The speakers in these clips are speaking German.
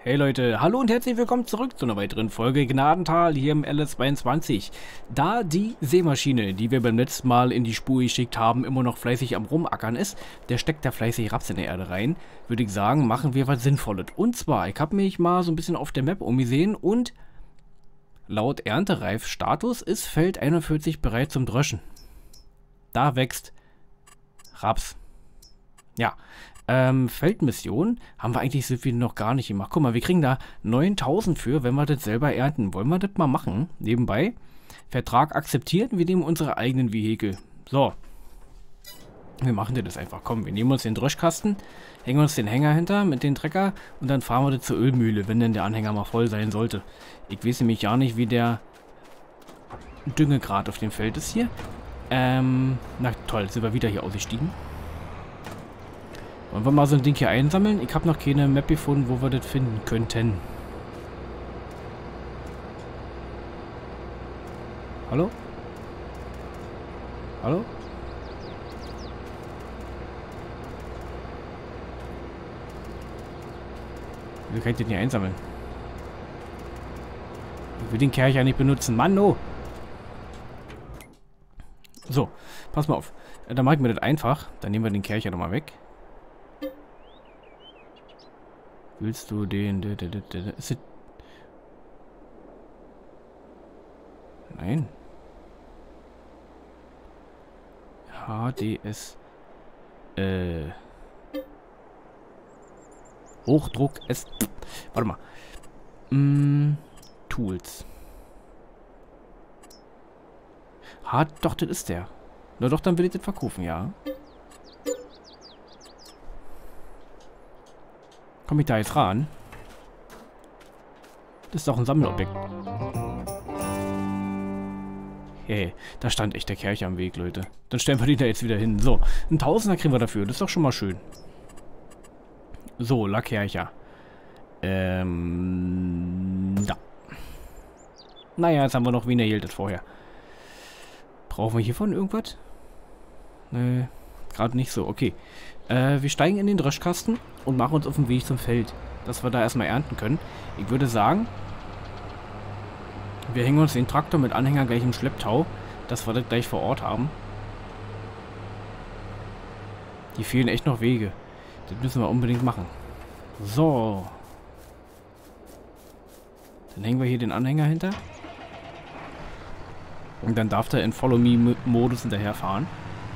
Hey Leute, hallo und herzlich willkommen zurück zu einer weiteren Folge Gnadental hier im LS22. Da die Sämaschine, die wir beim letzten Mal in die Spur geschickt haben, immer noch fleißig am Rumackern ist, der steckt da fleißig Raps in der Erde rein, würde ich sagen, machen wir was Sinnvolles. Und zwar, ich habe mich mal so ein bisschen auf der Map umgesehen und laut Erntereif-Status ist Feld 41 bereit zum Dröschen. Da wächst Raps. Ja. Feldmission haben wir eigentlich so viel noch gar nicht gemacht. Guck mal, wir kriegen da 9000 für, wenn wir das selber ernten. Wollen wir das mal machen? Nebenbei. Vertrag akzeptiert. Wir nehmen unsere eigenen Vehikel. So. Wir machen das einfach. Komm, wir nehmen uns den Dröschkasten, hängen uns den Hänger hinter mit dem Trecker und dann fahren wir das zur Ölmühle, wenn denn der Anhänger mal voll sein sollte. Ich weiß nämlich gar nicht, wie der Düngegrad auf dem Feld ist hier. Na toll, sind wir wieder hier ausgestiegen. Wollen wir mal so ein Ding hier einsammeln? Ich habe noch keine Map gefunden, wo wir das finden könnten. Hallo? Hallo? Wie kann ich den hier einsammeln? Ich will den Kerl ja nicht benutzen. Mann, no! So, pass mal auf. Dann mache ich mir das einfach. Dann nehmen wir den Kerl ja nochmal weg. Willst du den... Ist das... Nein. HDS... Hochdruck S... Warte mal. Tools. Doch, das ist der. Na doch, dann will ich das verkaufen, ja. Komme ich da jetzt ran? Das ist doch ein Sammelobjekt. Hey, da stand echt der Kercher am Weg, Leute. Dann stellen wir die da jetzt wieder hin. So, ein Tausender kriegen wir dafür. Das ist doch schon mal schön. So, Lackkercher. Da. Naja, jetzt haben wir noch weniger Geld als vorher. Brauchen wir hiervon irgendwas? Nee, gerade nicht so. Okay. Wir steigen in den Dröschkasten und machen uns auf den Weg zum Feld, dass wir da erstmal ernten können. Ich würde sagen, wir hängen uns den Traktor mit Anhänger gleich im Schlepptau, dass wir das gleich vor Ort haben. Die fehlen echt noch Wege. Das müssen wir unbedingt machen. So. Dann hängen wir hier den Anhänger hinter. Und dann darf der in Follow-Me-Modus hinterherfahren.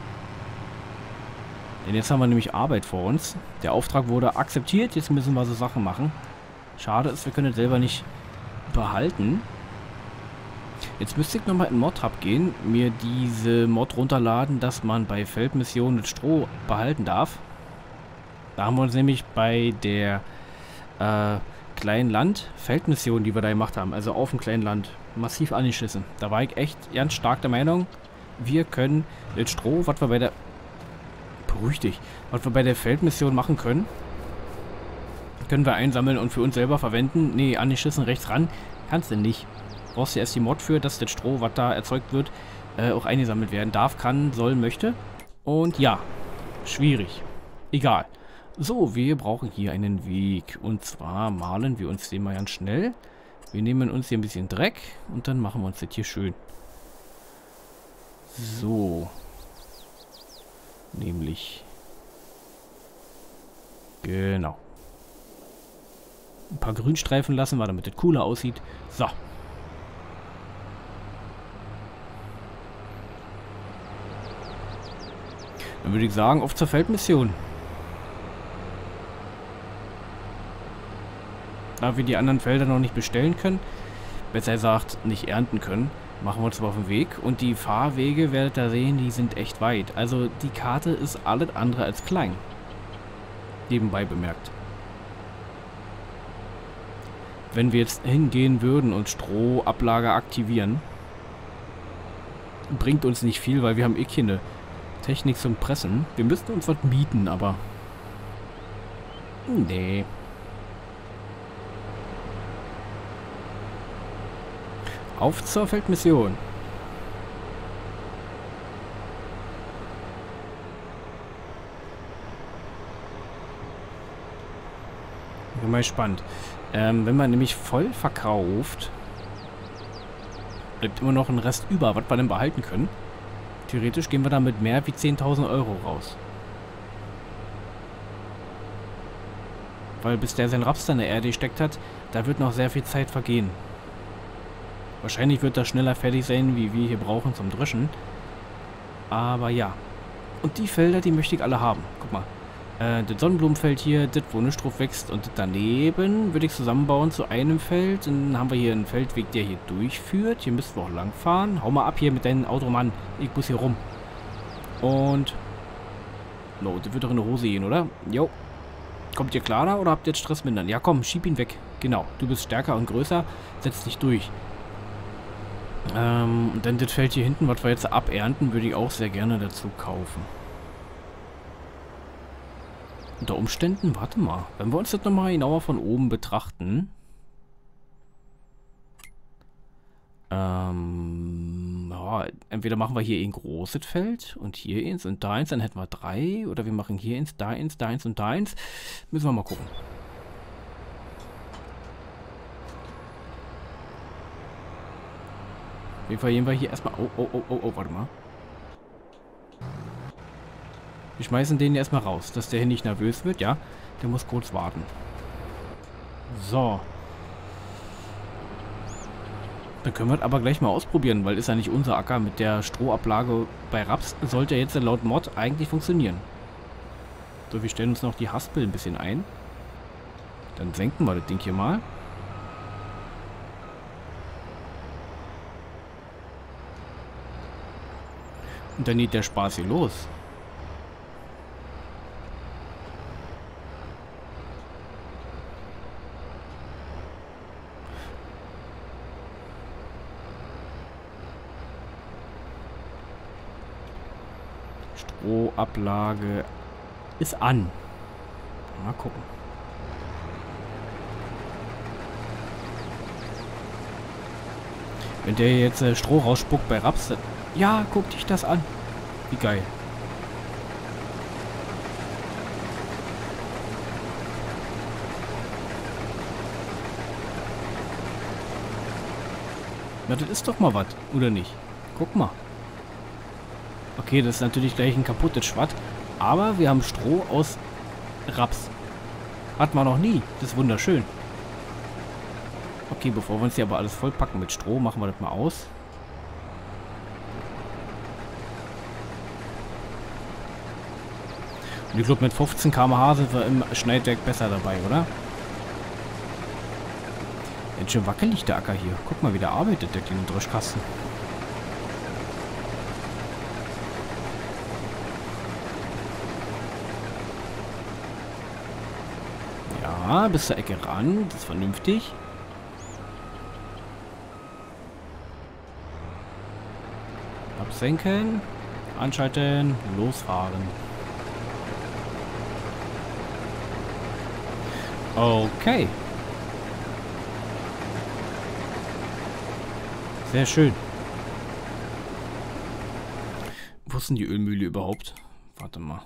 Denn jetzt haben wir nämlich Arbeit vor uns. Der Auftrag wurde akzeptiert. Jetzt müssen wir so Sachen machen. Schade ist, wir können das selber nicht behalten. Jetzt müsste ich nochmal in Mod-Hub gehen. Mir diese Mod runterladen, dass man bei Feldmissionen das Stroh behalten darf. Da haben wir uns nämlich bei der kleinen Land-Feldmission, die wir da gemacht haben, also auf dem kleinen Land, massiv angeschissen. Da war ich echt ganz stark der Meinung, wir können das Stroh, was wir bei der... Beruhig dich. Was wir bei der Feldmission machen können, können wir einsammeln und für uns selber verwenden. Nee, angeschissen rechts ran. Kannst du nicht. Brauchst du erst die Mod für, dass das Stroh, was da erzeugt wird, auch eingesammelt werden darf, kann, soll, möchte. Und ja, schwierig. Egal. So, wir brauchen hier einen Weg. Und zwar malen wir uns den mal ganz schnell. Wir nehmen uns hier ein bisschen Dreck und dann machen wir uns das hier schön. So. Nämlich. Genau. Ein paar Grünstreifen lassen wir, damit das cooler aussieht. So. Dann würde ich sagen, auf zur Feldmission. Da wir die anderen Felder noch nicht bestellen können, besser gesagt nicht ernten können, machen wir uns mal auf den Weg. Und die Fahrwege, werdet ihr sehen, die sind echt weit. Also die Karte ist alles andere als klein. Nebenbei bemerkt. Wenn wir jetzt hingehen würden und Strohablage aktivieren, bringt uns nicht viel, weil wir haben eh keine Technik zum Pressen. Wir müssten uns was mieten, aber... Nee. Auf zur Feldmission. Ich bin mal gespannt. Wenn man nämlich voll verkauft, bleibt immer noch ein Rest über, was wir denn behalten können. Theoretisch gehen wir da mit mehr wie 10.000 Euro raus. Weil bis der sein Raps in der Erde gesteckt hat, da wird noch sehr viel Zeit vergehen. Wahrscheinlich wird das schneller fertig sein, wie wir hier brauchen zum Dreschen. Aber ja. Und die Felder, die möchte ich alle haben. Guck mal. Das Sonnenblumenfeld hier, das wo nichts drauf wächst und das daneben würde ich zusammenbauen zu einem Feld. Dann haben wir hier einen Feldweg, der hier durchführt. Hier müssen wir auch lang fahren. Hau mal ab hier mit deinem Auto, Mann. Ich muss hier rum. Und... No, das wird doch in eine Hose gehen, oder? Jo. Kommt ihr klar da oder habt ihr jetzt Stress mindern? Ja komm, schieb ihn weg. Genau, du bist stärker und größer. Setz dich durch. Und dann das Feld hier hinten, was wir jetzt abernten, würde ich auch sehr gerne dazu kaufen. Unter Umständen, warte mal, wenn wir uns das nochmal genauer von oben betrachten. Ja, entweder machen wir hier ein großes Feld und hier eins und da eins, dann hätten wir 3. Oder wir machen hier eins, da eins, da eins und da eins. Müssen wir mal gucken. Auf jeden Fall gehen wir hier erstmal... Oh, warte mal. Wir schmeißen den erstmal raus, dass der hier nicht nervös wird, ja. Der muss kurz warten. So. Dann können wir es aber gleich mal ausprobieren, weil ist ja nicht unser Acker. Mit der Strohablage bei Raps sollte jetzt laut Mod eigentlich funktionieren. So, wir stellen uns noch die Haspel ein bisschen ein. Dann senken wir das Ding hier mal. Und dann geht der Spaß hier los. Strohablage ist an. Mal gucken. Wenn der jetzt Stroh rausspuckt bei Raps, dann ja, guck dich das an. Wie geil. Na, das ist doch mal was, oder nicht? Guck mal. Okay, das ist natürlich gleich ein kaputtes Schwatt. Aber wir haben Stroh aus Raps. Hat man noch nie. Das ist wunderschön. Okay, bevor wir uns hier aber alles vollpacken mit Stroh, machen wir das mal aus. Und ich glaube, mit 15 km/h sind wir im Schneidwerk besser dabei, oder? Ganz schön wackelig der Acker hier. Guck mal, wie der arbeitet, der kleine Dreschkasten. Ja, bis zur Ecke ran. Das ist vernünftig. Absenken. Anschalten. Losfahren. Okay. Sehr schön. Wo ist denn die Ölmühle überhaupt? Warte mal.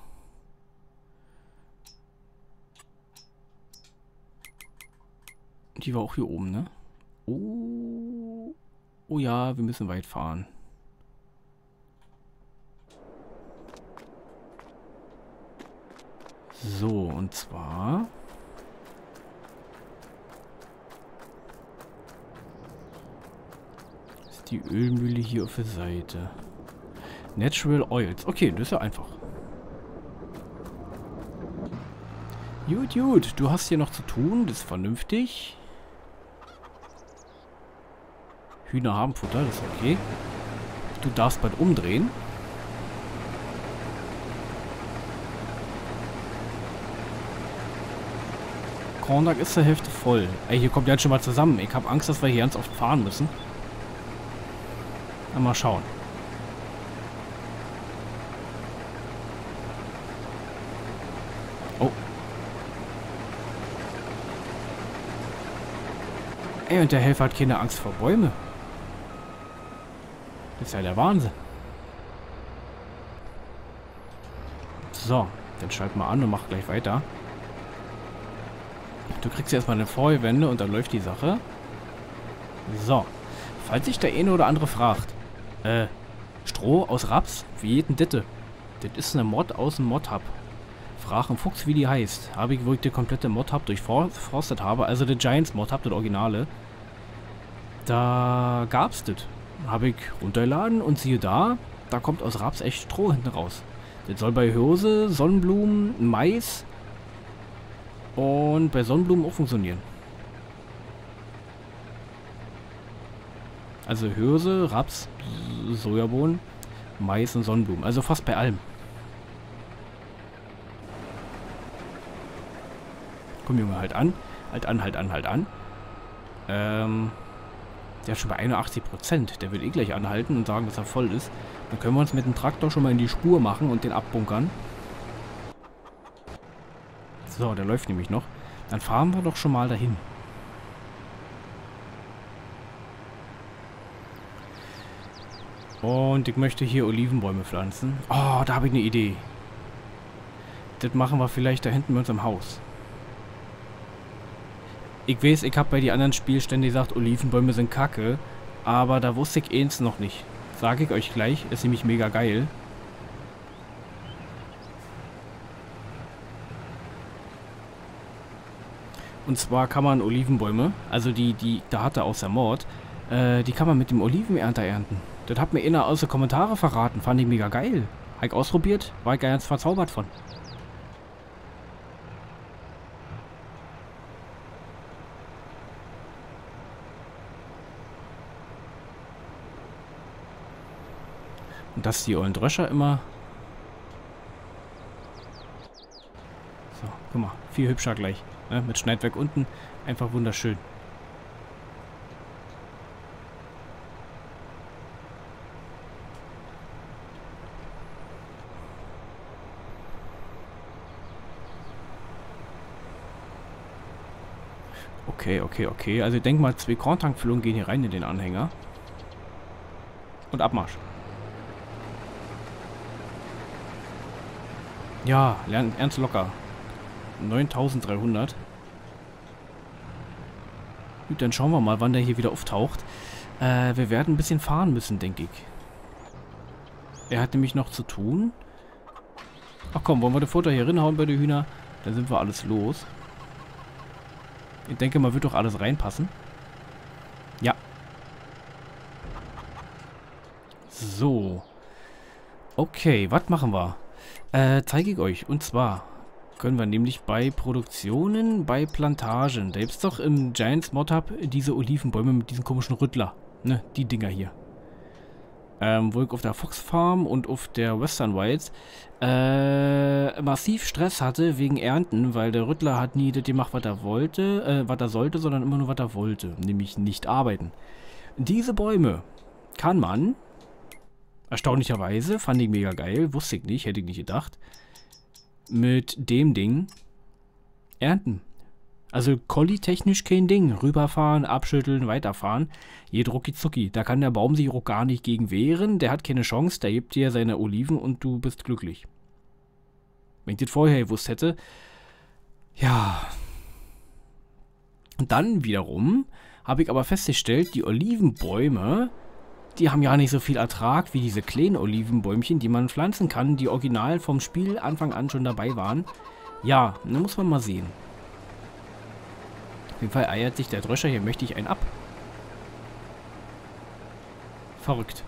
Die war auch hier oben, ne? Oh. Oh ja, wir müssen weit fahren. So, und zwar... ist die Ölmühle hier auf der Seite. Natural Oils. Okay, das ist ja einfach. Gut, gut. Du hast hier noch zu tun. Das ist vernünftig. Hühner haben Futter, das ist okay. Du darfst bald umdrehen. Kornberg ist zur Hälfte voll. Ey, hier kommt ja schon mal zusammen. Ich habe Angst, dass wir hier ganz oft fahren müssen. Mal schauen. Oh. Ey, und der Helfer hat keine Angst vor Bäume. Das ist ja der Wahnsinn. So, dann schalt mal an und mach gleich weiter. Du kriegst erstmal eine Feuerwende und dann läuft die Sache. So. Falls sich der eine oder andere fragt, Stroh aus Raps? Wie geht denn das? Das ist eine Mod aus dem Mod-Hub. Frag einen Fuchs, wie die heißt. Habe ich, wo ich die komplette Mod-Hub durchforstet habe. Also der Giants Mod-Hub, das Originale. Da gab's das. Habe ich runtergeladen und siehe da, da kommt aus Raps echt Stroh hinten raus. Das soll bei Hirse, Sonnenblumen, Mais und bei Sonnenblumen auch funktionieren. Also Hirse, Raps, Sojabohnen, Mais und Sonnenblumen. Also fast bei allem. Komm Junge, halt an. Halt an, halt an, halt an. Der ist schon bei 81%. Der wird eh gleich anhalten und sagen, dass er voll ist. Dann können wir uns mit dem Traktor schon mal in die Spur machen und den abbunkern. So, der läuft nämlich noch. Dann fahren wir doch schon mal dahin. Und ich möchte hier Olivenbäume pflanzen. Oh, da habe ich eine Idee. Das machen wir vielleicht da hinten bei uns im Haus. Ich weiß, ich habe bei den anderen Spielständen gesagt, Olivenbäume sind kacke. Aber da wusste ich eins noch nicht. Sage ich euch gleich. Ist nämlich mega geil. Und zwar kann man Olivenbäume, also die da hat er aus der Mord, die kann man mit dem Olivenernter ernten. Das hat mir einer aus den Kommentaren verraten. Fand ich mega geil. Habe ich ausprobiert, war ich ganz verzaubert von. Und dass die ollen Dröscher immer... So, guck mal, viel hübscher gleich. Ne? Mit Schneidwerk unten, einfach wunderschön. Okay. Also ich denke mal, 2 Korntankfüllungen gehen hier rein in den Anhänger. Und Abmarsch. Ja, ernst locker. 9300. Gut, dann schauen wir mal, wann der hier wieder auftaucht. Wir werden ein bisschen fahren müssen, denke ich. Er hat nämlich noch zu tun. Ach komm, wollen wir das Futter hier reinhauen bei den Hühner? Dann sind wir alles los. Ich denke mal, wird doch alles reinpassen. Ja. So. Okay, was machen wir? Zeige ich euch. Und zwar können wir nämlich bei Produktionen, bei Plantagen, da gibt es doch im Giants Mod Hub diese Olivenbäume mit diesen komischen Rüttler. Ne, die Dinger hier. Wo ich auf der Fox Farm und auf der Western Wilds massiv Stress hatte wegen Ernten, weil der Rüttler hat nie das gemacht, was er wollte, was er sollte, sondern immer nur, was er wollte, nämlich nicht arbeiten. Diese Bäume kann man, erstaunlicherweise, fand ich mega geil, wusste ich nicht, hätte ich nicht gedacht, mit dem Ding ernten. Also Colli-technisch kein Ding. Rüberfahren, abschütteln, weiterfahren. Je rucki zucki. Da kann der Baum sich auch gar nicht gegen wehren. Der hat keine Chance. Der gibt dir seine Oliven und du bist glücklich. Wenn ich das vorher gewusst hätte. Ja. Und dann wiederum habe ich aber festgestellt, die Olivenbäume, die haben ja nicht so viel Ertrag wie diese kleinen Olivenbäumchen, die man pflanzen kann, die original vom Spiel Anfang an schon dabei waren. Ja, da muss man mal sehen. Auf jeden Fall eiert sich der Dröscher hier mächtig einen ab. Verrückt.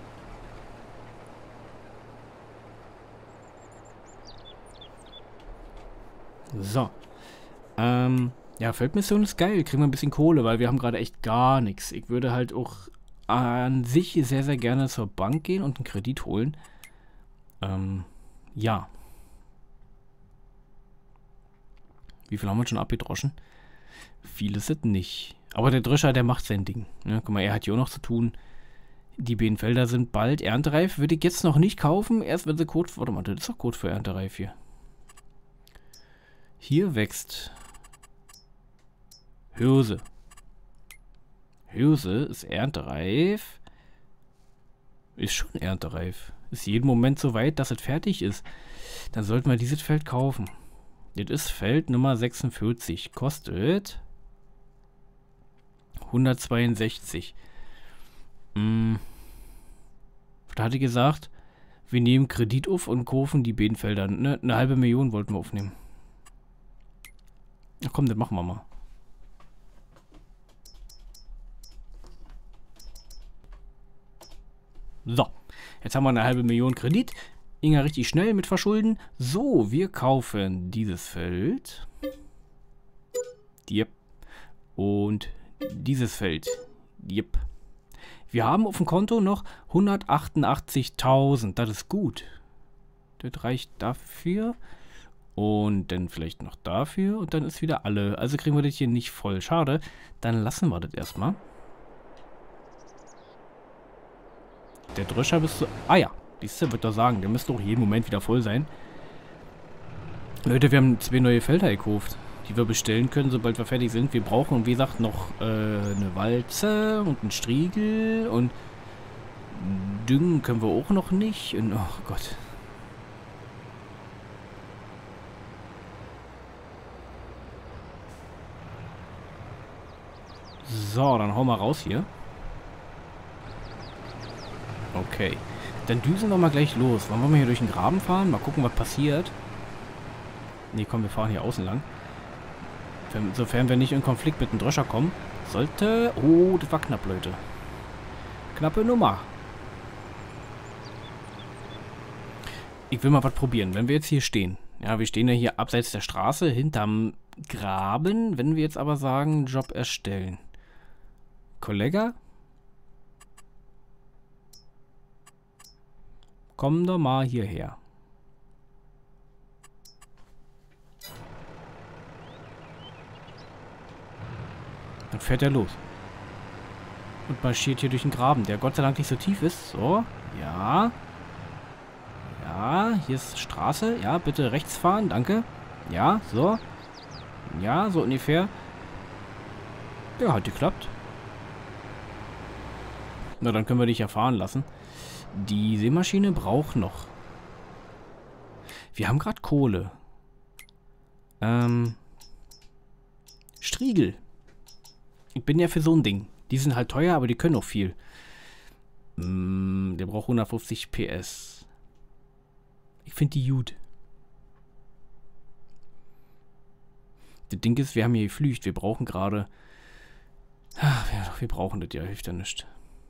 So. Ja, Feldmission ist geil. Kriegen wir ein bisschen Kohle, weil wir haben gerade echt gar nichts. Ich würde halt auch an sich sehr, sehr gerne zur Bank gehen und einen Kredit holen. Ja. Wie viel haben wir schon abgedroschen? Vieles sind nicht. Aber der Drescher, der macht sein Ding. Ne? Guck mal, er hat hier auch noch zu tun. Die beiden Felder sind bald erntereif. Würde ich jetzt noch nicht kaufen. Erst wenn sie Code... Warte mal, das ist doch Code für erntereif hier. Hier wächst Hirse. Hirse ist erntereif. Ist schon erntereif. Ist jeden Moment so weit, dass es fertig ist. Dann sollten wir dieses Feld kaufen. Das ist Feld Nummer 46. Kostet 162. Da hatte ich gesagt, wir nehmen Kredit auf und kaufen die beiden Felder. Ne, 500.000 wollten wir aufnehmen. Ach komm, das machen wir mal. So, jetzt haben wir 500.000 Kredit. Inga richtig schnell mit verschulden. So, wir kaufen dieses Feld. Yep. Und dieses Feld. Yep. Wir haben auf dem Konto noch 188.000. Das ist gut. Das reicht dafür. Und dann vielleicht noch dafür. Und dann ist wieder alle. Also kriegen wir das hier nicht voll. Schade. Dann lassen wir das erstmal. Der Dröscher bist du... Ah ja. Siehste, wird doch sagen. Der müsste auch jeden Moment wieder voll sein. Leute, wir haben 2 neue Felder gekauft, die wir bestellen können, sobald wir fertig sind. Wir brauchen, wie gesagt, noch eine Walze und einen Striegel und düngen können wir auch noch nicht. Und, oh Gott. So, dann hauen wir raus hier. Okay. Dann düsen wir mal gleich los. Wollen wir mal hier durch den Graben fahren? Mal gucken, was passiert. Ne, komm, wir fahren hier außen lang. Sofern wir nicht in Konflikt mit dem Dröscher kommen. Sollte... Oh, das war knapp, Leute. Knappe Nummer. Ich will mal was probieren. Wenn wir jetzt hier stehen. Ja, wir stehen ja hier abseits der Straße, hinterm Graben. Wenn wir jetzt aber sagen, Job erstellen. Kollege? Komm doch mal hierher. Dann fährt er los. Und marschiert hier durch den Graben, der Gott sei Dank nicht so tief ist. So, ja. Ja, hier ist Straße. Ja, bitte rechts fahren, danke. Ja, so. Ja, so ungefähr. Ja, hat geklappt. Na, dann können wir dich ja fahren lassen. Die Sämaschine braucht noch. Wir haben gerade Kohle. Striegel. Ich bin ja für so ein Ding. Die sind halt teuer, aber die können auch viel. Der braucht 150 PS. Ich finde die gut. Das Ding ist, wir haben hier geflücht. Wir brauchen gerade... Wir brauchen das ja, hilft ja nicht.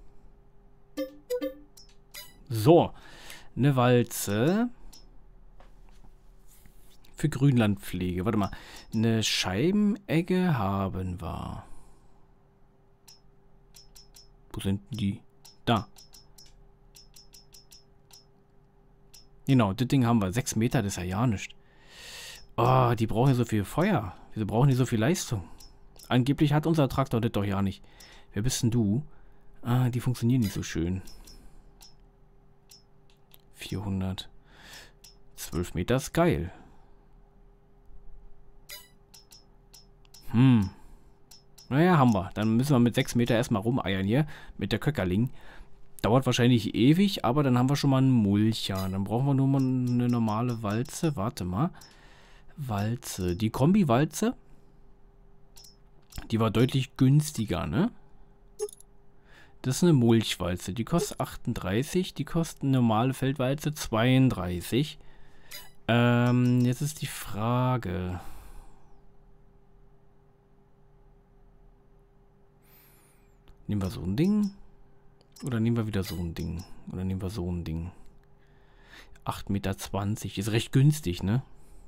So, eine Walze für Grünlandpflege. Warte mal, eine Scheibenegge haben wir. Wo sind die? Da. Genau, das Ding haben wir. 6 Meter, das ist ja nicht. Oh, die brauchen ja so viel Feuer. Wieso brauchen die so viel Leistung? Angeblich hat unser Traktor das doch ja nicht. Wer bist denn du? Ah, die funktionieren nicht so schön. 400. 12 Meter ist geil. Naja, haben wir. Dann müssen wir mit 6 Meter erstmal rumeiern hier. Mit der Köckerling. Dauert wahrscheinlich ewig, aber dann haben wir schon mal einen Mulcher. Dann brauchen wir nur mal eine normale Walze. Warte mal. Walze. Die Kombi-Walze. Die war deutlich günstiger, ne? Das ist eine Mulchwalze. Die kostet 38. Die kostet eine normale Feldwalze 32. Jetzt ist die Frage. Nehmen wir so ein Ding? Oder nehmen wir wieder so ein Ding? Oder nehmen wir so ein Ding? 8,20 Meter. Ist recht günstig, ne?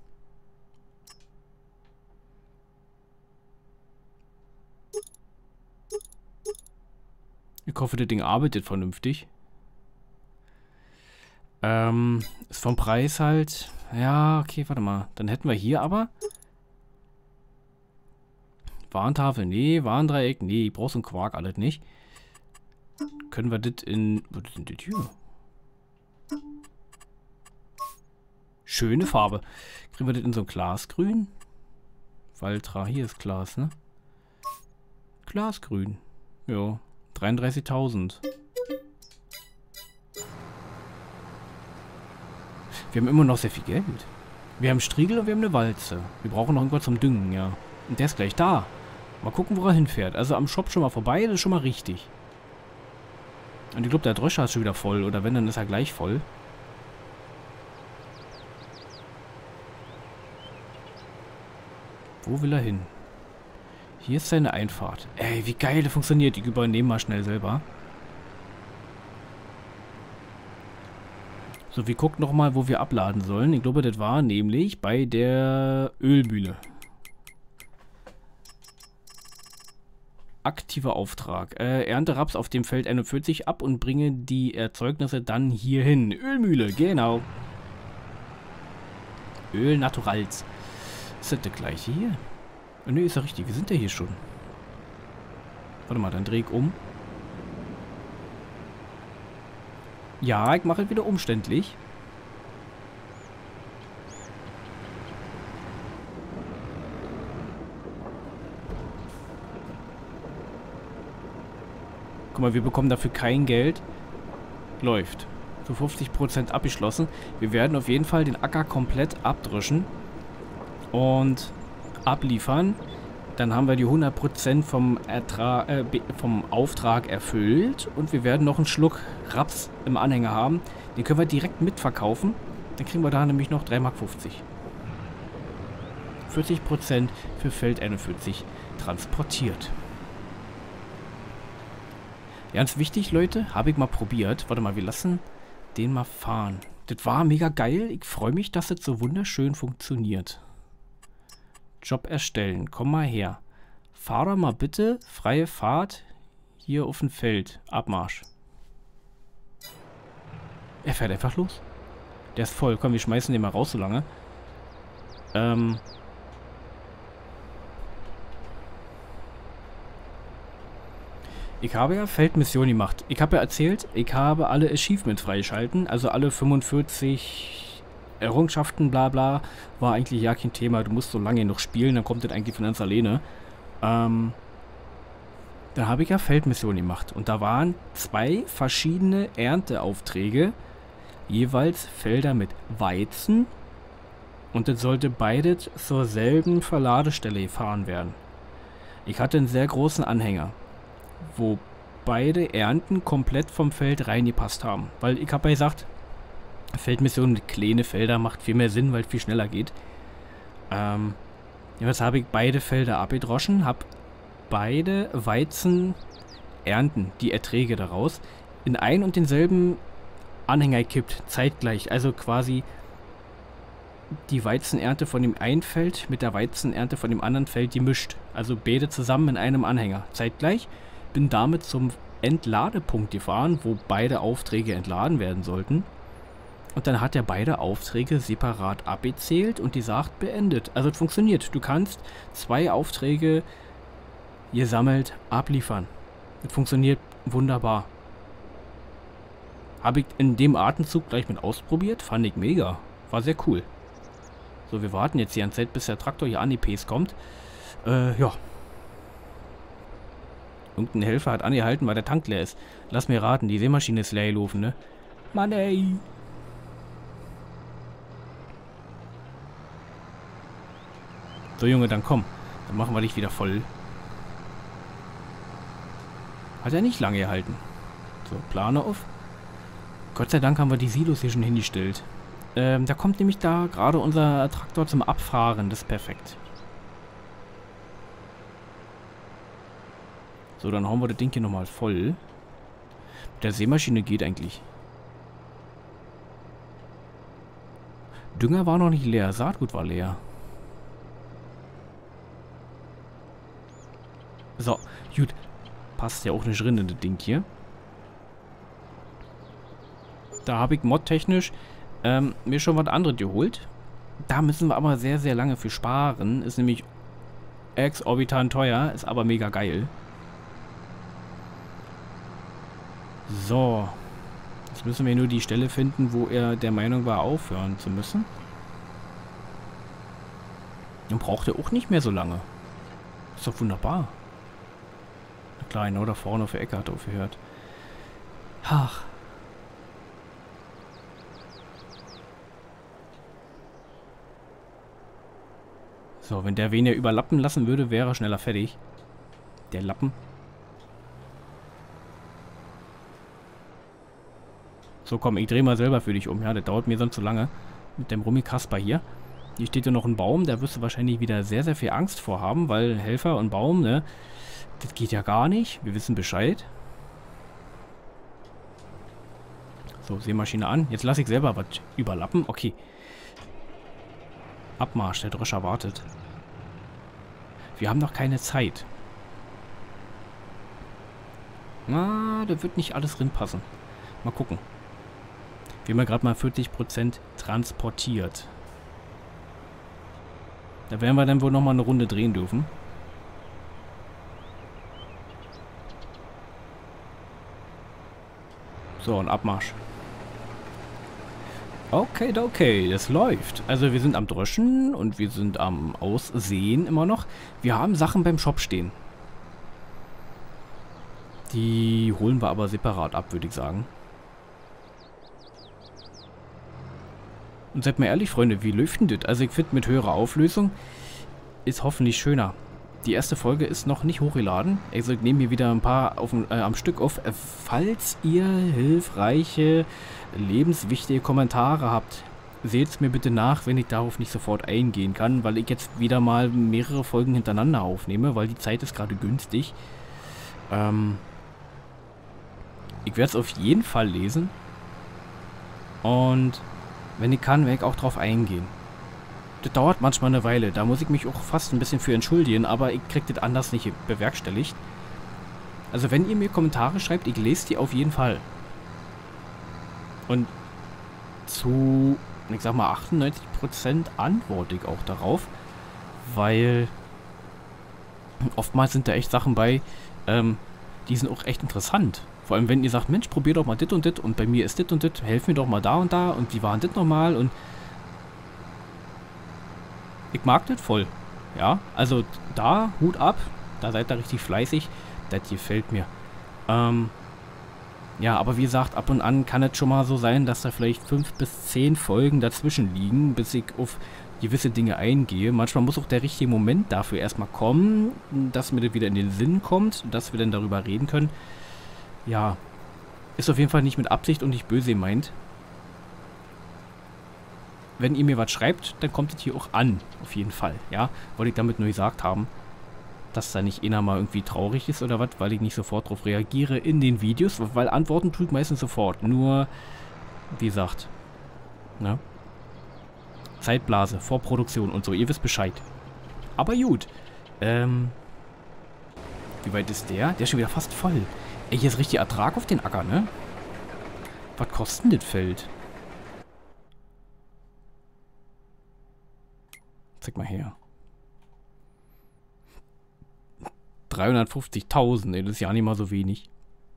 Ich hoffe, das Ding arbeitet vernünftig. Ist vom Preis halt... Ja, okay, warte mal. Dann hätten wir hier aber... Warntafel, nee. Warndreieck, nee. Ich brauch so einen Quark alles nicht. Können wir das in... Was ist denn das hier? Schöne Farbe. Kriegen wir das in so ein Glasgrün? Valtra, hier ist Glas, ne? Glasgrün. Ja. 33.000. Wir haben immer noch sehr viel Geld. Wir haben Striegel und wir haben eine Walze. Wir brauchen noch irgendwas zum Düngen, ja. Und der ist gleich da. Mal gucken, wo er hinfährt. Also am Shop schon mal vorbei, das ist schon mal richtig. Und ich glaube, der Dröscher ist schon wieder voll. Oder wenn, dann ist er gleich voll. Wo will er hin? Hier ist seine Einfahrt. Ey, wie geil das funktioniert. Ich übernehme mal schnell selber. So, wir gucken nochmal, wo wir abladen sollen. Ich glaube, das war nämlich bei der Ölmühle. Aktiver Auftrag. Ernte Raps auf dem Feld 41 ab und bringe die Erzeugnisse dann hierhin. Ölmühle, genau. Öl Naturals. Ist das der gleiche hier? Oh, ne, ist ja richtig. Wir sind ja hier schon. Warte mal, dann drehe ich um. Ja, ich mache es wieder umständlich. Guck mal, wir bekommen dafür kein Geld. Läuft. Zu 50% abgeschlossen. Wir werden auf jeden Fall den Acker komplett abdrischen. Und abliefern. Dann haben wir die 100% vom Auftrag erfüllt. Und wir werden noch einen Schluck Raps im Anhänger haben. Den können wir direkt mitverkaufen. Dann kriegen wir da nämlich noch 3,50 Mark. 40% für Feld 41 transportiert. Ganz wichtig, Leute, habe ich mal probiert. Warte mal, wir lassen den mal fahren. Das war mega geil. Ich freue mich, dass das so wunderschön funktioniert. Job erstellen. Komm mal her. Fahr doch mal bitte. Freie Fahrt. Hier auf dem Feld. Abmarsch. Er fährt einfach los. Der ist voll. Komm, wir schmeißen den mal raus so lange. Ich habe ja Feldmission gemacht. Ich habe ja erzählt, ich habe alle Achievements freigeschalten. Also alle 45 Errungenschaften, bla bla. War eigentlich ja kein Thema. Du musst so lange noch spielen, dann kommt das eigentlich von ganz alleine. Da habe ich ja Feldmission gemacht. Und da waren 2 verschiedene Ernteaufträge. Jeweils Felder mit Weizen. Und das sollte beides zur selben Verladestelle gefahren werden. Ich hatte einen sehr großen Anhänger, wo beide Ernten komplett vom Feld reingepasst haben. Weil ich habe ja gesagt, Feldmission mit kleinen Felder macht viel mehr Sinn, weil es viel schneller geht. Jetzt habe ich beide Felder abgedroschen, habe beide Weizenernten, die Erträge daraus, in ein und denselben Anhänger gekippt, zeitgleich. Also quasi die Weizenernte von dem einen Feld mit der Weizenernte von dem anderen Feld gemischt. Also beide zusammen in einem Anhänger, zeitgleich. Bin damit zum Entladepunkt gefahren, wo beide Aufträge entladen werden sollten. Und dann hat er beide Aufträge separat abgezählt und die sagt beendet. Also es funktioniert. Du kannst 2 Aufträge gesammelt abliefern. Das funktioniert wunderbar. Habe ich in dem Atemzug gleich mit ausprobiert. Fand ich mega. War sehr cool. So, wir warten jetzt die ganze Zeit, bis der Traktor hier an die Ps kommt. Ja. Irgendein Helfer hat angehalten, weil der Tank leer ist. Lass mir raten, die Sämaschine ist leer gelaufen, ne? Mann, ey. So, Junge, dann komm. Dann machen wir dich wieder voll. Hat er nicht lange gehalten. So, Plane auf. Gott sei Dank haben wir die Silos hier schon hingestellt. Da kommt nämlich da gerade unser Traktor zum Abfahren. Das ist perfekt. So, dann hauen wir das Ding hier nochmal voll. Mit der Sämaschine geht eigentlich. Dünger war noch nicht leer. Saatgut war leer. So, gut. Passt ja auch nicht drin in das Ding hier. Da habe ich modtechnisch mir schon was anderes geholt. Da müssen wir aber sehr, sehr lange für sparen. Ist nämlich exorbitant teuer, ist aber mega geil. So. Jetzt müssen wir nur die Stelle finden, wo er der Meinung war, aufhören zu müssen. Dann braucht er auch nicht mehr so lange. Ist doch wunderbar. Na klar, genau da vorne auf der Ecke hat er aufgehört. Ach. So, wenn der weniger überlappen lassen würde, wäre er schneller fertig. Der Lappen. So, komm, ich drehe mal selber für dich um. Ja, das dauert mir sonst zu lange. Mit dem Rummi-Kasper hier. Hier steht ja noch ein Baum. Da wirst du wahrscheinlich wieder sehr, sehr viel Angst vor haben, weil Helfer und Baum, ne? Das geht ja gar nicht. Wir wissen Bescheid. So, Sämaschine an. Jetzt lasse ich selber was überlappen. Okay. Abmarsch, der Drescher wartet. Wir haben noch keine Zeit. Na, da wird nicht alles reinpassen. Mal gucken. Wir haben ja gerade mal 40% transportiert. Da werden wir dann wohl nochmal eine Runde drehen dürfen. So, und Abmarsch. Okay, das läuft. Also wir sind am Dröschen und wir sind am Aussehen immer noch. Wir haben Sachen beim Shop stehen. Die holen wir aber separat ab, würde ich sagen. Und seid mir ehrlich, Freunde, wie läuft denn das? Also ich finde, mit höherer Auflösung ist hoffentlich schöner. Die erste Folge ist noch nicht hochgeladen. Also ich nehme hier wieder ein paar am Stück auf. Falls ihr hilfreiche, lebenswichtige Kommentare habt, seht es mir bitte nach, wenn ich darauf nicht sofort eingehen kann, weil ich jetzt wieder mal mehrere Folgen hintereinander aufnehme, weil die Zeit ist gerade günstig. Ich werde es auf jeden Fall lesen. Und wenn ich kann, werde ich auch drauf eingehen. Das dauert manchmal eine Weile. Da muss ich mich auch fast ein bisschen für entschuldigen, aber ich kriege das anders nicht bewerkstelligt. Also wenn ihr mir Kommentare schreibt, ich lese die auf jeden Fall. Und zu, ich sag mal, 98% antworte ich auch darauf, weil oftmals sind da echt Sachen bei, die sind auch echt interessant. Vor allem, wenn ihr sagt, Mensch, probier doch mal dit und dit und bei mir ist dit und dit, helf mir doch mal da und da und wie war denn dit nochmal und ich mag das voll. Ja, also da, Hut ab, da seid ihr richtig fleißig, das gefällt mir. Ja, aber wie gesagt, ab und an kann es schon mal so sein, dass da vielleicht 5 bis 10 Folgen dazwischen liegen, bis ich auf gewisse Dinge eingehe. Manchmal muss auch der richtige Moment dafür erstmal kommen, dass mir das wieder in den Sinn kommt, dass wir dann darüber reden können. Ja, ist auf jeden Fall nicht mit Absicht und nicht böse gemeint. Wenn ihr mir was schreibt, dann kommt es hier auch an, auf jeden Fall, ja. Wollte ich damit nur gesagt haben, dass da nicht einer mal irgendwie traurig ist oder was, weil ich nicht sofort darauf reagiere in den Videos, weil Antworten tue ich meistens sofort, nur, wie gesagt, ne? Zeitblase, Vorproduktion und so, ihr wisst Bescheid. Aber gut, wie weit ist der? Der ist schon wieder fast voll. Ey, hier ist richtig Ertrag auf den Acker, ne? Was kostet denn das Feld? Zeig mal her. 350.000, ey, das ist ja nicht mal so wenig.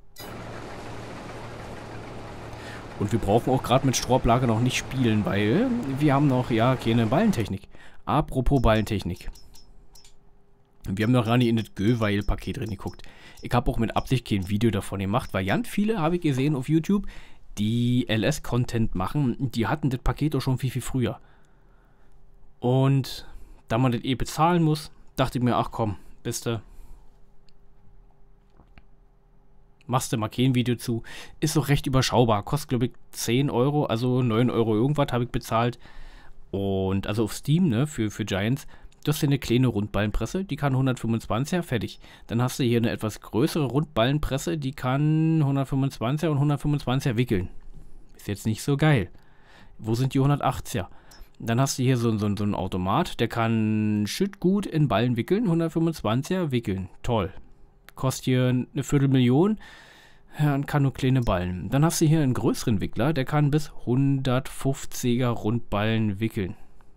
Und wir brauchen auch gerade mit Strohablage noch nicht spielen, weil wir haben noch, ja, keine Ballentechnik. Apropos Ballentechnik. Wir haben noch gar nicht in das Göweil-Paket drin geguckt. Ich habe auch mit Absicht kein Video davon gemacht, weil ganz viele habe ich gesehen auf YouTube, die LS-Content machen, die hatten das Paket auch schon viel, viel früher. Und da man das bezahlen muss, dachte ich mir, ach komm, bist du. Machst du mal kein Video zu. Ist doch recht überschaubar. Kostet, glaube ich, 10 Euro, also 9 Euro irgendwas habe ich bezahlt. Und also auf Steam, ne, für Giants. Du hast hier eine kleine Rundballenpresse, die kann 125er, fertig. Dann hast du hier eine etwas größere Rundballenpresse, die kann 125er und 125er wickeln. Ist jetzt nicht so geil. Wo sind die 180er? Dann hast du hier so einen Automat, der kann schüttgut in Ballen wickeln, 125er wickeln. Toll. Kostet hier eine Viertelmillion, ja, und kann nur kleine Ballen. Dann hast du hier einen größeren Wickler, der kann bis 150er Rundballen wickeln.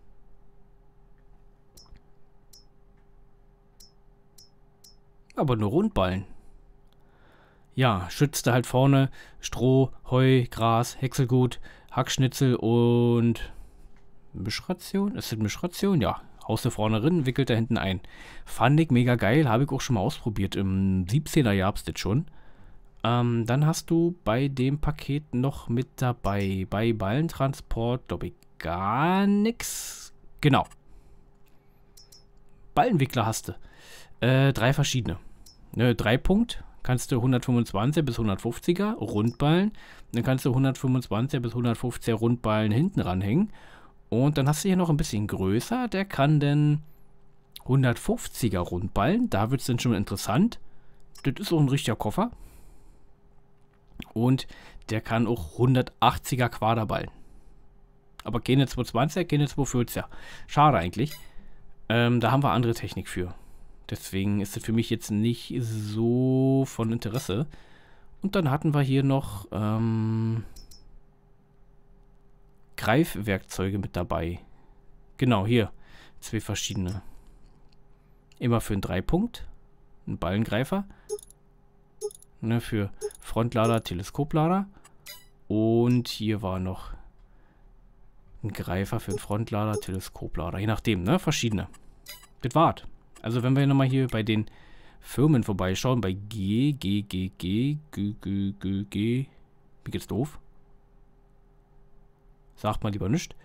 Aber nur Rundballen. Ja, schützt halt vorne Stroh, Heu, Gras, Häckselgut, Hackschnitzel und Mischration. Ist das Mischration? Ja. Haust du vorne drin, wickelt da hinten ein. Fand ich mega geil, habe ich auch schon mal ausprobiert. Im 17er Jahr hab's das schon. Dann hast du bei dem Paket noch mit dabei. Bei Ballentransport, glaube ich, gar nichts. Genau. Ballenwickler hast du. 3 verschiedene. 3 Punkt. Kannst du 125er bis 150er Rundballen. Dann kannst du 125er bis 150er Rundballen hinten ranhängen. Und dann hast du hier noch ein bisschen größer. Der kann dann 150er Rundballen. Da wird es dann schon interessant. Das ist auch ein richtiger Koffer. Und der kann auch 180er Quaderballen. Aber keine 220er, keine 240er. Schade eigentlich. Da haben wir andere Technik für. Deswegen ist das für mich jetzt nicht so von Interesse. Und dann hatten wir hier noch Greifwerkzeuge mit dabei. Genau, hier. 2 verschiedene. Immer für einen 3-Punkt. Ein Ballengreifer. Ne, für Frontlader, Teleskoplader. Und hier war noch ein Greifer für einen Frontlader, Teleskoplader. Je nachdem, ne? Verschiedene. Das war's. Also wenn wir nochmal hier bei den Firmen vorbeischauen, bei G. Wie geht's doof? Sagt man lieber nicht.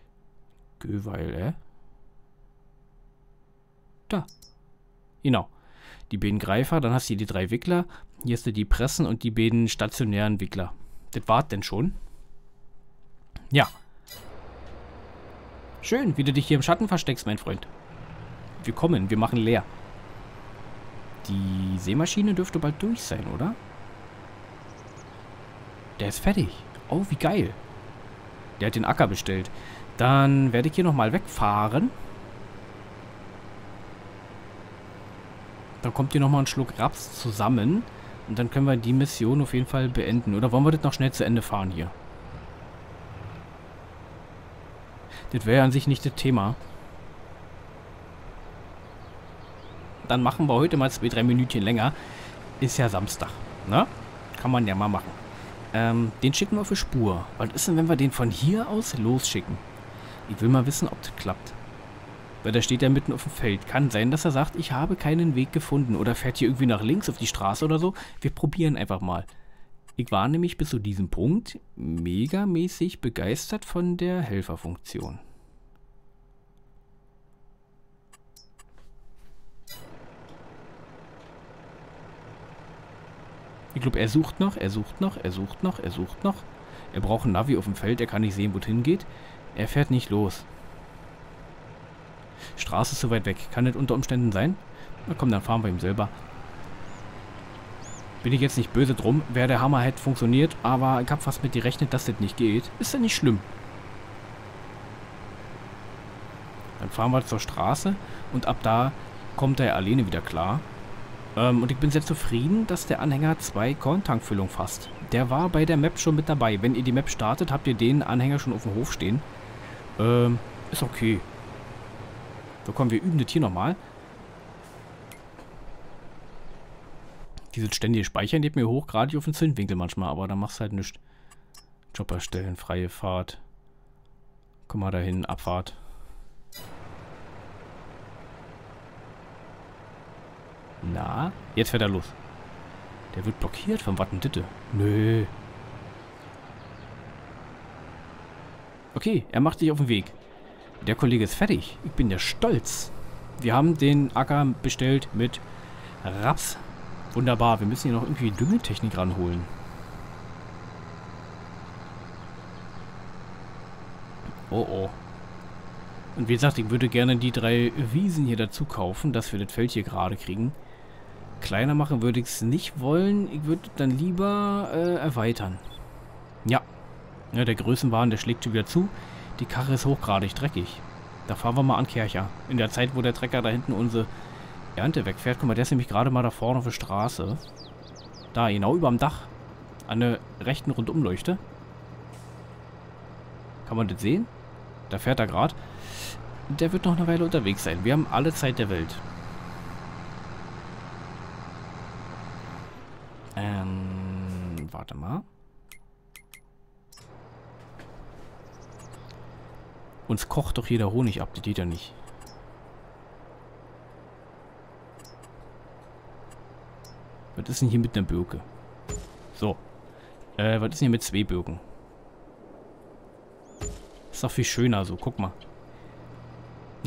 Da. Genau. Die beiden Greifer, dann hast du hier die 3 Wickler. Hier hast du die Pressen und die beiden stationären Wickler. Das war's denn schon. Ja. Schön, wie du dich hier im Schatten versteckst, mein Freund. Wir kommen, wir machen leer. Die Sämaschine dürfte bald durch sein, oder? Der ist fertig. Oh, wie geil. Der hat den Acker bestellt. Dann werde ich hier nochmal wegfahren. Dann kommt hier nochmal ein Schluck Raps zusammen. Und dann können wir die Mission auf jeden Fall beenden. Oder wollen wir das noch schnell zu Ende fahren hier? Das wäre ja an sich nicht das Thema. Dann machen wir heute mal 2-3 Minütchen länger. Ist ja Samstag, ne? Kann man ja mal machen. Den schicken wir für Spur. Was ist denn, wenn wir den von hier aus losschicken? Ich will mal wissen, ob das klappt. Weil da steht er mitten auf dem Feld. Kann sein, dass er sagt, ich habe keinen Weg gefunden. Oder fährt hier irgendwie nach links auf die Straße oder so. Wir probieren einfach mal. Ich war nämlich bis zu diesem Punkt megamäßig begeistert von der Helferfunktion. Ich glaube, er sucht noch. Er braucht ein Navi auf dem Feld, er kann nicht sehen, wo es hingeht. Er fährt nicht los. Straße ist so weit weg. Kann das unter Umständen sein? Na komm, dann fahren wir ihm selber. Bin ich jetzt nicht böse drum. Wäre der Hammerhead funktioniert, aber ich habe fast mit gerechnet, dass das nicht geht. Ist ja nicht schlimm. Dann fahren wir zur Straße und ab da kommt er alleine wieder klar. Und ich bin sehr zufrieden, dass der Anhänger 2 Korntankfüllung fasst. Der war bei der Map schon mit dabei. Wenn ihr die Map startet, habt ihr den Anhänger schon auf dem Hof stehen. Ist okay. So, komm, wir üben das hier nochmal. Dieses ständige Speichern geht mir hoch, gerade auf den Zündwinkel manchmal, aber da machst du halt nichts. Job erstellen, freie Fahrt. Komm mal dahin, Abfahrt. Na, jetzt fährt er los. Der wird blockiert vom Wattenditte. Nö. Okay, er macht sich auf den Weg. Der Kollege ist fertig. Ich bin ja stolz. Wir haben den Acker bestellt mit Raps. Wunderbar. Wir müssen hier noch irgendwie Düngetechnik ranholen. Oh oh. Und wie gesagt, ich würde gerne die 3 Wiesen hier dazu kaufen, dass wir das Feld hier gerade kriegen. Kleiner machen würde ich es nicht wollen. Ich würde dann lieber erweitern. Ja. Ja, der Größenwahn, der schlägt schon wieder zu. Die Karre ist hochgradig dreckig. Da fahren wir mal an Kercher. In der Zeit, wo der Trecker da hinten unsere Ernte wegfährt. Guck mal, der ist nämlich gerade mal da vorne auf der Straße. Da, genau über dem Dach. An der rechten Rundumleuchte. Kann man das sehen? Da fährt er gerade. Der wird noch eine Weile unterwegs sein. Wir haben alle Zeit der Welt. Warte mal. Uns kocht doch jeder Honig ab, das geht ja nicht. Was ist denn hier mit einer Birke? So. Was ist denn hier mit 2 Birken? Ist doch viel schöner so, guck mal.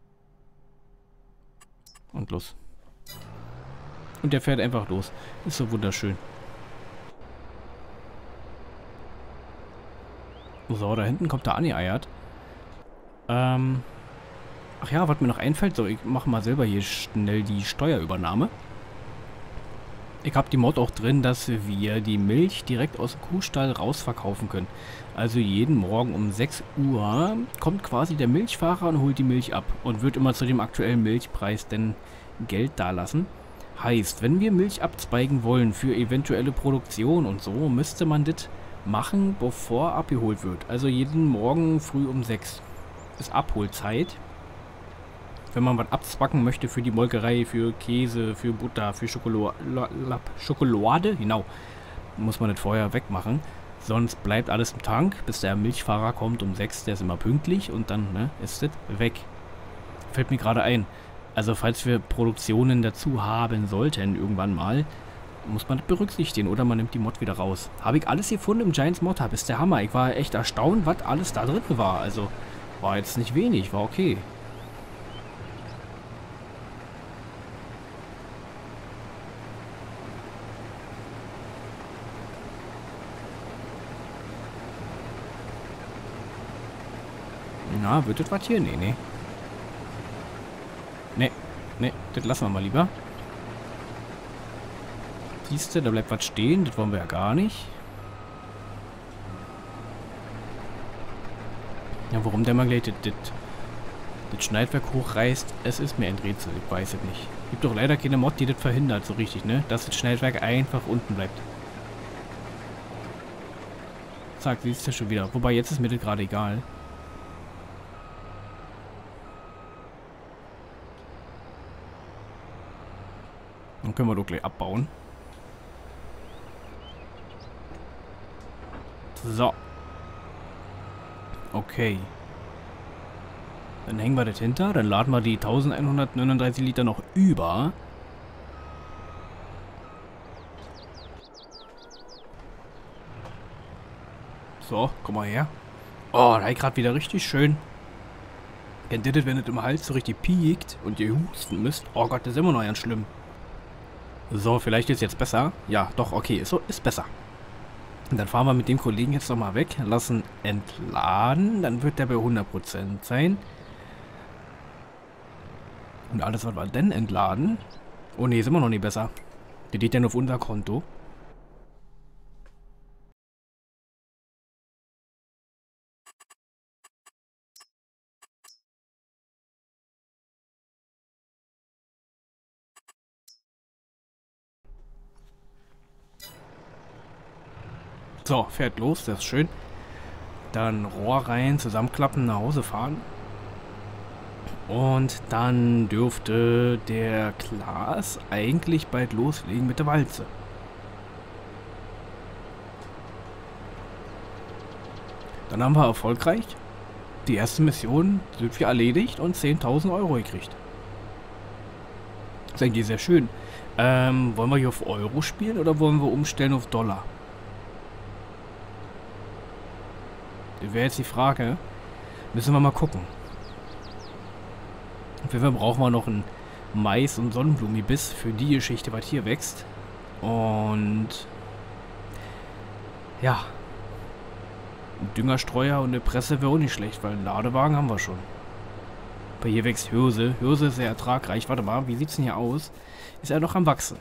los. Und der fährt einfach los. Ist so wunderschön. So, da hinten kommt der angeeiert. Ach ja, was mir noch einfällt, so, ich mache mal selber hier schnell die Steuerübernahme. Ich habe die Mod auch drin, dass wir die Milch direkt aus dem Kuhstall rausverkaufen können. Also jeden Morgen um 6 Uhr kommt quasi der Milchfahrer und holt die Milch ab und wird immer zu dem aktuellen Milchpreis denn Geld dalassen. Heißt, wenn wir Milch abzweigen wollen für eventuelle Produktion und so, müsste man das machen, bevor abgeholt wird. Also jeden Morgen früh um 6 ist Abholzeit. Wenn man was abzwacken möchte für die Molkerei, für Käse, für Butter, für Schokolade, genau, muss man das vorher wegmachen. Sonst bleibt alles im Tank, bis der Milchfahrer kommt um 6, der ist immer pünktlich und dann ist das weg. Fällt mir gerade ein. Also falls wir Produktionen dazu haben sollten, irgendwann mal, muss man das berücksichtigen oder man nimmt die Mod wieder raus. Habe ich alles gefunden im Giants Mod Hub, ist der Hammer. Ich war echt erstaunt, was alles da drin war. Also war jetzt nicht wenig, war okay. Na, wird das was hier? Nee, nee. Nee, nee, das lassen wir mal lieber. Siehst du, da bleibt was stehen. Das wollen wir ja gar nicht. Ja, warum der mal gleich das Schneidwerk hochreißt, es ist mir ein Rätsel. Ich weiß es nicht. Gibt doch leider keine Mod, die das verhindert, so richtig, ne? Dass das Schneidwerk einfach unten bleibt. Zack, siehst du schon wieder. Wobei, jetzt ist mir das gerade egal. Dann können wir doch gleich abbauen. So. Okay. Dann hängen wir das hinter. Dann laden wir die 1139 Liter noch über. So, komm mal her. Oh, da hat gerade wieder richtig schön. Kennt ihr das, wenn es im Hals so richtig piekt und ihr husten müsst? Oh Gott, das ist immer noch ganz schlimm. So, vielleicht ist jetzt besser. Ja, doch, okay, so ist besser. Und dann fahren wir mit dem Kollegen jetzt nochmal weg, lassen entladen, dann wird der bei 100% sein. Und alles, was wir denn entladen... Oh ne, ist immer noch nicht besser. Der geht ja nur auf unser Konto. So, fährt los, das ist schön. Dann Rohr rein, zusammenklappen, nach Hause fahren. Und dann dürfte der Klaas eigentlich bald loslegen mit der Walze. Dann haben wir erfolgreich die erste Mission sind wir erledigt und 10.000 Euro gekriegt. Das ist eigentlich sehr schön. Wollen wir hier auf Euro spielen oder wollen wir umstellen auf Dollar? Das wäre jetzt die Frage. Müssen wir mal gucken. Auf jeden Fall brauchen wir noch einen Mais- und Sonnenblumenbiss für die Geschichte, was hier wächst. Und ja, ein Düngerstreuer und eine Presse wäre auch nicht schlecht, weil einen Ladewagen haben wir schon. Aber hier wächst Hirse. Hirse ist sehr ertragreich. Warte mal, wie sieht es denn hier aus? Ist er noch am Wachsen?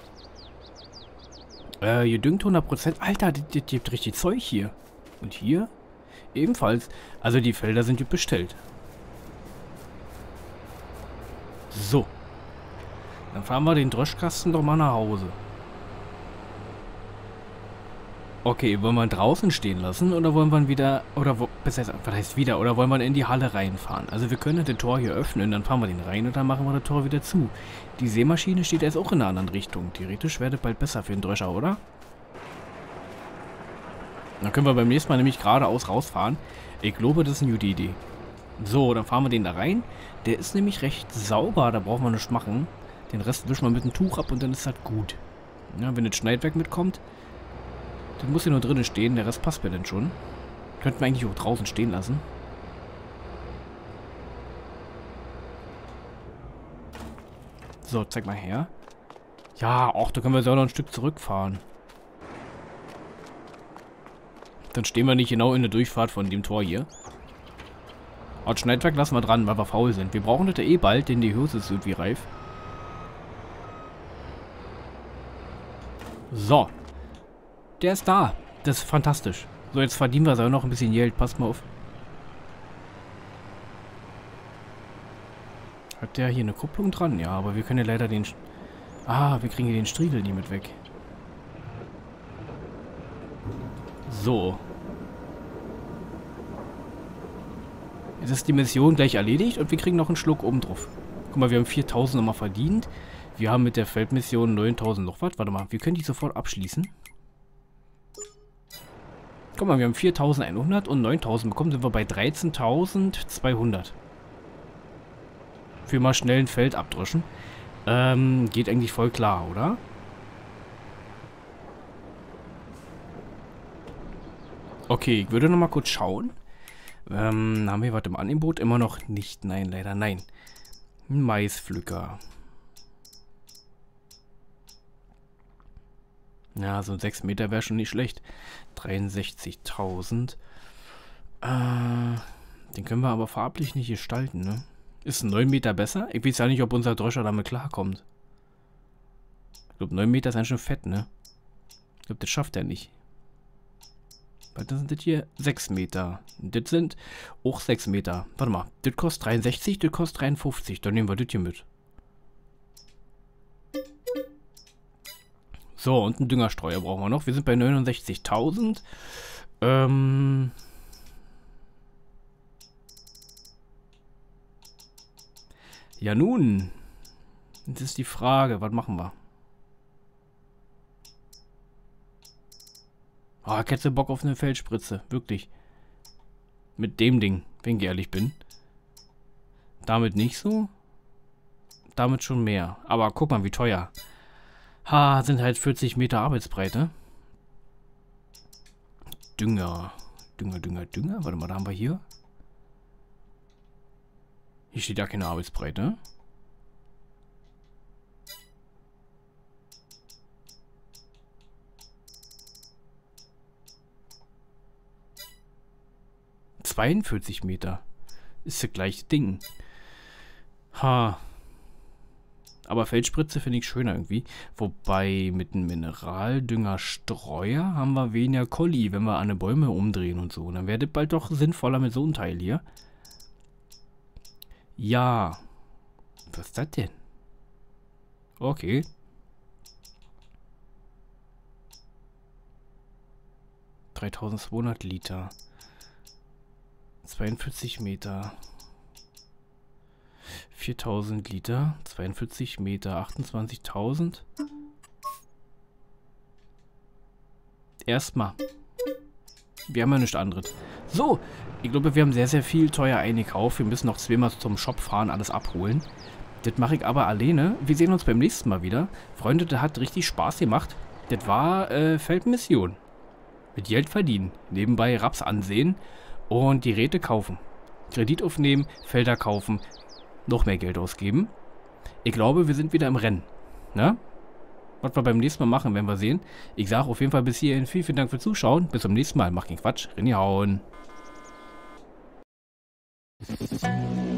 Hier düngt 100%. Alter, die gibt richtig Zeug hier. Und hier? Ebenfalls. Also die Felder sind bestellt. So. Dann fahren wir den Dröschkasten doch mal nach Hause. Okay, wollen wir ihn draußen stehen lassen oder wollen wir ihn wieder, oder was heißt wieder, oder wollen wir ihn in die Halle reinfahren? Also wir können das Tor hier öffnen, dann fahren wir den rein und dann machen wir das Tor wieder zu. Die Sämaschine steht jetzt auch in einer anderen Richtung. Theoretisch wäre das bald besser für den Dröscher, oder? Dann können wir beim nächsten Mal nämlich geradeaus rausfahren. Ich glaube, das ist eine gute Idee. So, dann fahren wir den da rein. Der ist nämlich recht sauber, da brauchen wir nichts machen. Den Rest wischen wir mit dem Tuch ab und dann ist das gut. Ja, wenn das Schneidwerk mitkommt, dann muss hier nur drinnen stehen, der Rest passt mir denn schon. Könnten wir eigentlich auch draußen stehen lassen. So, zeig mal her. Ja, auch da können wir so noch ein Stück zurückfahren. Dann stehen wir nicht genau in der Durchfahrt von dem Tor hier. Aber das Schneidwerk lassen wir dran, weil wir faul sind. Wir brauchen das ja eh bald, denn die Hose ist irgendwie reif. So. Der ist da. Das ist fantastisch. So, jetzt verdienen wir noch ein bisschen Geld. Passt mal auf. Hat der hier eine Kupplung dran? Ja, aber wir können ja leider den... wir kriegen hier den Striegel nie mit weg. So. Jetzt ist die Mission gleich erledigt und wir kriegen noch einen Schluck oben drauf. Guck mal, wir haben 4.000 nochmal verdient. Wir haben mit der Feldmission 9.000 noch was. Warte mal, wir können die sofort abschließen. Guck mal, wir haben 4.100 und 9.000 bekommen. Sind wir bei 13.200. Für mal schnell ein Feld abdrüschen. Geht eigentlich voll klar, oder? Okay, ich würde noch mal kurz schauen. Haben wir was im Angebot? Immer noch nicht. Nein, leider nein. Ein Maispflücker. Ja, so ein 6 Meter wäre schon nicht schlecht. 63.000. Den können wir aber farblich nicht gestalten, ne? Ist 9 Meter besser? Ich weiß ja nicht, ob unser Dröscher damit klarkommt. Ich glaube, 9 Meter ist ganz schön fett, ne? Ich glaube, das schafft er nicht. Weil das sind das hier 6 Meter. Und das sind auch 6 Meter. Warte mal, das kostet 63, das kostet 53. Dann nehmen wir das hier mit. So, und einen Düngerstreuer brauchen wir noch. Wir sind bei 69.000. Ja nun. Jetzt ist die Frage, was machen wir? Ah, ich hätte Bock auf eine Feldspritze. Wirklich. Mit dem Ding, wenn ich ehrlich bin. Damit nicht so. Damit schon mehr. Aber guck mal, wie teuer. Ha, sind halt 40 Meter Arbeitsbreite. Dünger. Dünger. Warte mal, da haben wir hier. Hier steht ja keine Arbeitsbreite. ...42 Meter. Ist das gleiche Ding. Ha. Aber Feldspritze finde ich schöner irgendwie. Wobei mit einem Mineraldüngerstreuer haben wir weniger Kolli, wenn wir an den Bäume umdrehen und so. Dann wäre das bald doch sinnvoller mit so einem Teil hier. Ja. Was ist das denn? Okay. ...3200 Liter. 42 Meter. 4000 Liter. 42 Meter. 28.000. Erstmal. Wir haben ja nichts anderes. So. Ich glaube, wir haben sehr, sehr viel teuer eingekauft. Wir müssen noch zweimal zum Shop fahren, alles abholen. Das mache ich aber alleine. Wir sehen uns beim nächsten Mal wieder. Freunde, das hat richtig Spaß gemacht. Das war Feldmission. Mit Geld verdienen. Nebenbei Raps ansehen. Und die Räte kaufen. Kredit aufnehmen, Felder kaufen. Noch mehr Geld ausgeben. Ich glaube, wir sind wieder im Rennen. Ne? Was wir beim nächsten Mal machen, werden wir sehen. Ich sage auf jeden Fall bis hierhin vielen, vielen Dank fürs Zuschauen. Bis zum nächsten Mal. Macht keinen Quatsch. Reinhauen.